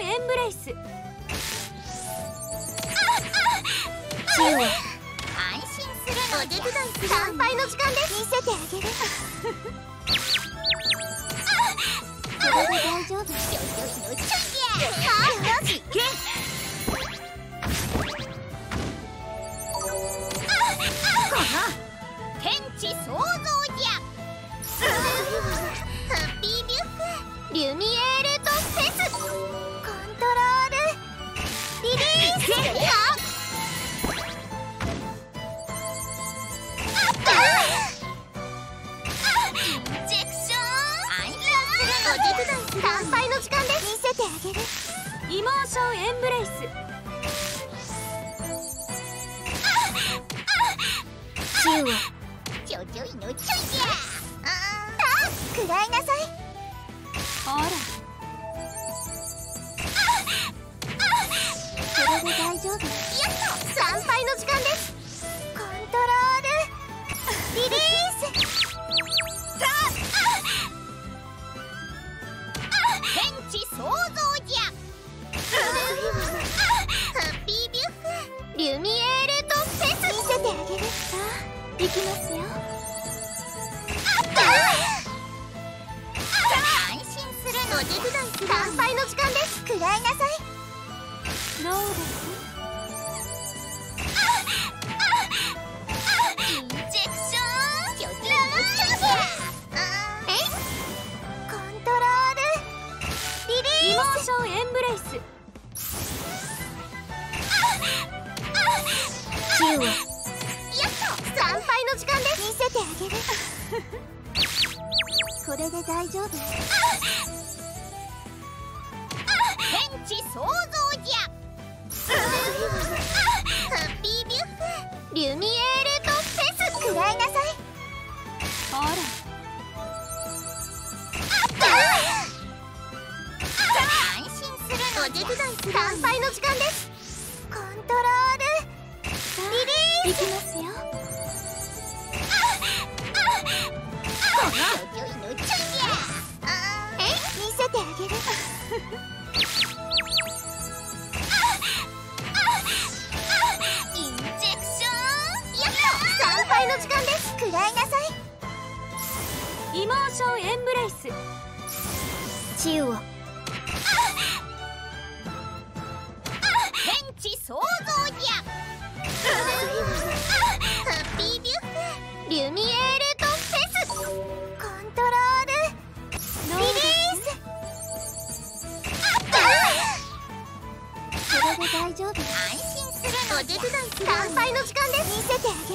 エンブレイス。 チウ安心するの。お手伝いする。乾杯の時間です。見せてあげる。これで大丈夫。ちょいちょいのちょいや。よし、いけ。この天地創造じゃ。ハッピービュッフェリュミエールとフェスコントロールリリース。乾杯の時間です。見せてあげる。 イモーションエンブレイス。 チウちょいちょいのちょいじゃ。食らいなさい。 ほら、 これで大丈夫。やっと乾杯の時間です。コントロールリリース。天地創造じゃ。ハッピービュッフェリュミエールとフェス。見せてあげる。 さあ行きますよ。 安心するの。お手伝いする。乾杯の時間です。食らいなさい。 どうです？ インジェクション。ちょいちょいのちょいじゃ。コントロールリリーイモーションエンブレイス。 チウス。やっと乾杯の時間です。見せてあげる。これで大丈夫。天地創造じゃ。ハッピービュッフェリュミエールとフェス。食らいなさい。 ほら、 安心するの。お手伝いする。乾杯の時間です。コントロールリリース。 行きますよ。 このちょいのちょいや。見せてあげる。インジェクション。やっと乾杯の時間です。食らいなさい。 イモーションエンブレイス。 チウ天地創造じゃ。ハッピービュッフェリュミエールとフェスコントロールリリース。これで大丈夫。安心するの。お手伝いする。乾杯の時間です。見せてあげる。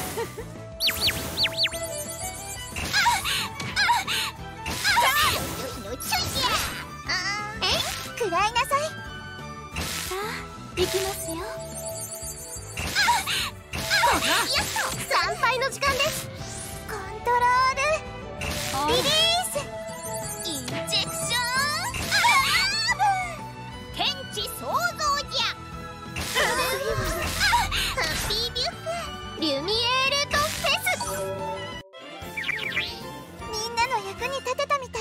ちょいのちょいじゃ。食らいなさい。 さあ行きますよ。 やっと乾杯の時間です。コントロールリリース。インジェクション。天地創造じゃ。ハッピービュッフェリュミエールとフェス。みんなの役に立てたみたい。